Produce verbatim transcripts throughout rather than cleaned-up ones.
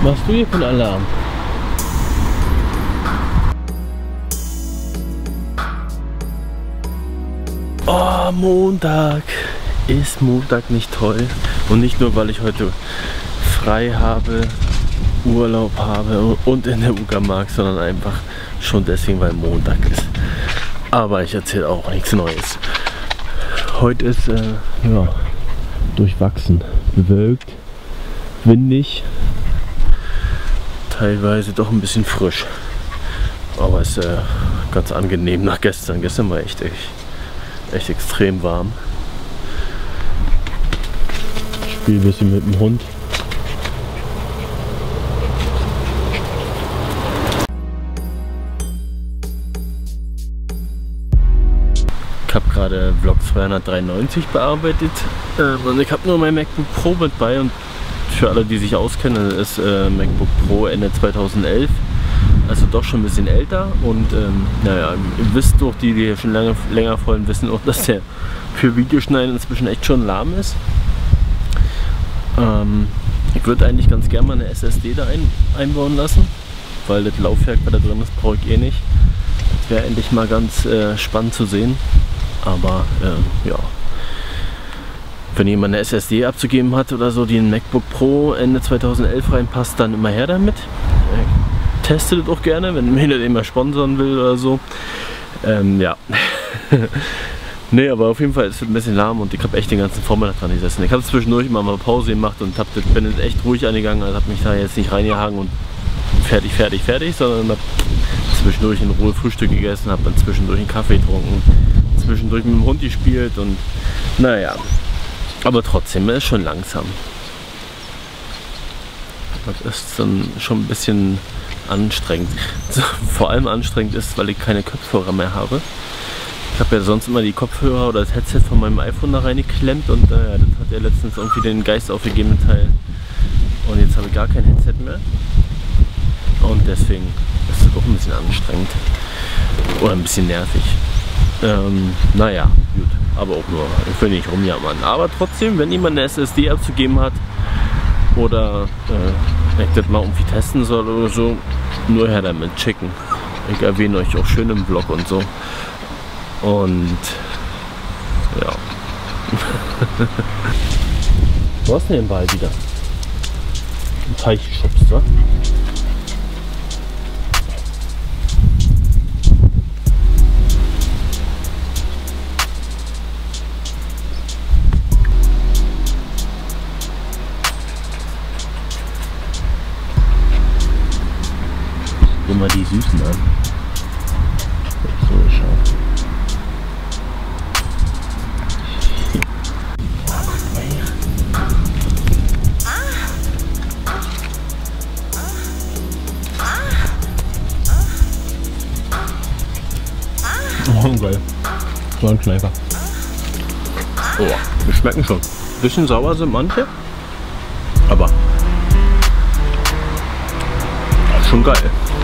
machst du hier für einen Alarm? Oh, Montag. Ist Montag nicht toll? Und nicht nur, weil ich heute frei habe, Urlaub habe und in der Uckermark, sondern einfach schon deswegen, weil Montag ist. Aber ich erzähle auch nichts Neues. Heute ist äh, ja, durchwachsen, bewölkt, windig, teilweise doch ein bisschen frisch. Aber es ist äh, ganz angenehm nach gestern. Gestern war echt, echt, echt extrem warm. Ich spiele ein bisschen mit dem Hund. Ich habe gerade Vlog zweihundertdreiundneunzig bearbeitet ähm, und ich habe nur mein MacBook Pro mit bei, und für alle, die sich auskennen, ist äh, MacBook Pro Ende zweitausendelf, also doch schon ein bisschen älter, und ähm, naja, ihr wisst doch, die, die hier schon lange, länger folgen, wissen auch, dass der für Videoschneiden inzwischen echt schon lahm ist. Ähm, ich würde eigentlich ganz gerne mal eine S S D da ein, einbauen lassen, weil das Laufwerk, was da drin ist, brauche ich eh nicht. Das wäre endlich mal ganz äh, spannend zu sehen. Aber äh, ja, wenn jemand eine S S D abzugeben hat oder so, die in MacBook Pro Ende zweitausendelf reinpasst, dann immer her damit. Äh, testet es auch gerne, wenn mir das immer sponsern will oder so. Ähm, ja. Nee, aber auf jeden Fall ist es ein bisschen lahm, und ich habe echt den ganzen Vormittag dran gesessen. Ich habe zwischendurch immer mal Pause gemacht und hab das, bin jetzt echt ruhig angegangen, also habe mich da jetzt nicht reingehangen und fertig, fertig, fertig, sondern habe zwischendurch in Ruhe Frühstück gegessen, habe dann zwischendurch einen Kaffee getrunken, zwischendurch mit dem Hund gespielt, und naja, aber trotzdem, er ist schon langsam. Das ist dann schon ein bisschen anstrengend. Vor allem anstrengend ist, weil ich keine Kopfhörer mehr habe. Ich habe ja sonst immer die Kopfhörer oder das Headset von meinem iPhone da reingeklemmt, und naja, das hat ja letztens irgendwie den Geist aufgegeben Teil. Und jetzt habe ich gar kein Headset mehr. Und deswegen ist es auch ein bisschen anstrengend. Oder ein bisschen nervig. Ähm, naja, gut. Aber auch nur, ich will nicht rumjammern. Aber trotzdem, wenn jemand eine S S D abzugeben hat oder äh, ich das mal irgendwie testen soll oder so, nur her damit, schicken. Ich erwähne euch auch schön im Vlog und so. Und ja. Wo hast du denn den Ball wieder? Im Teich geschubst, wa? Immer die Süßen an. So, schau. Oh, geil. So ein Kneifer. Oh, die schmecken schon. Bisschen sauer sind manche, aber schon geil.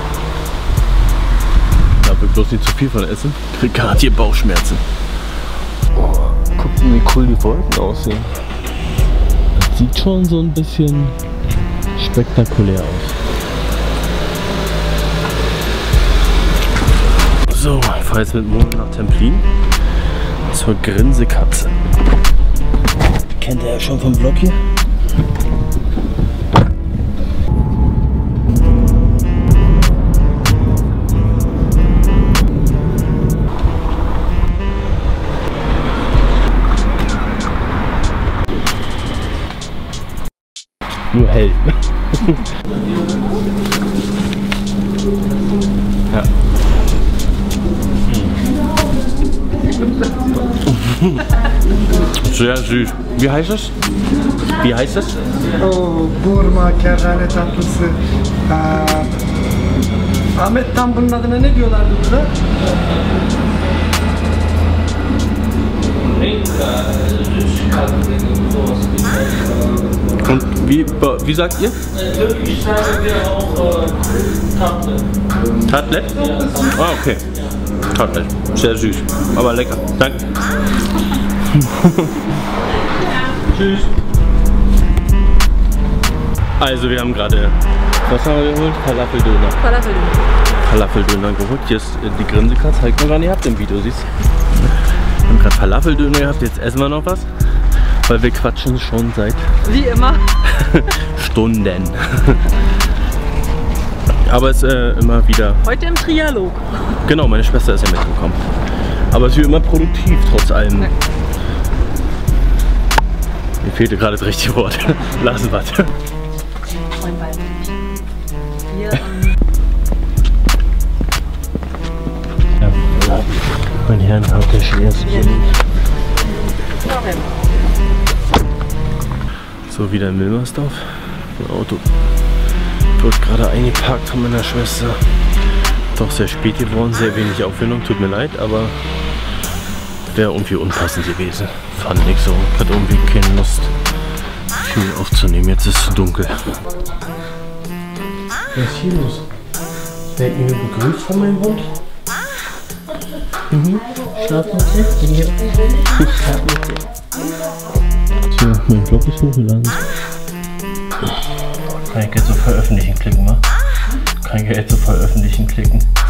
Da wird bloß nicht zu viel von essen. Krieg gerade hier Bauchschmerzen. Oh, guckt mal, wie cool die Wolken aussehen. Das sieht schon so ein bisschen spektakulär aus. So, ich fahre jetzt mit Mona nach Templin zur Grinsekatze. Kennt ihr ja schon vom Vlog hier? Nur hell. Ja. Sehr süß. Wie heißt es? Wie heißt es? Oh, burma kerrane tatlısı. Ee, Ahmet, tam bunun adına ne diyorlardı burada? Und wie, wie sagt ihr? Türkisch sagen wir auch äh, Tatle. Tatle? Ah, okay. Tatle. Sehr süß. Aber lecker. Danke. Tschüss. Also wir haben gerade Was haben wir geholt? Falafeldöner. Falafeldöner. Falafeldöner geholt. Hier ist äh, die Grinsekatze. Habe ich noch gar nicht gehabt im Video, siehst du? Wir haben gerade Falafeldöner gehabt, jetzt essen wir noch was. Weil wir quatschen schon seit... Wie immer. Stunden. Aber es ist äh, immer wieder... Heute im Trialog. Genau, meine Schwester ist ja mitgekommen. Aber es ist wie immer produktiv, trotz allem. Ja. Mir fehlte gerade das richtige Wort. Lassen wir. Hier, Ja. Meine Herren, habt ihr schon erst so, wieder in Wilmersdorf. Ein Auto wird gerade eingeparkt von meiner Schwester. Doch sehr spät geworden, sehr wenig Aufwendung, tut mir leid, aber wäre irgendwie unpassend gewesen. Fand ich so. Ich hatte irgendwie keine Lust, viel aufzunehmen. Jetzt ist es zu dunkel. Was ist hier los? Werdet ihr begrüßt von meinem Hund? Mhm. Schlafmütze? Hier. Schlafmütze. Tja, mein Vlog ist hochgeladen. Kann ich jetzt auf Veröffentlichen klicken, wa? Kann ich jetzt auf Veröffentlichen klicken.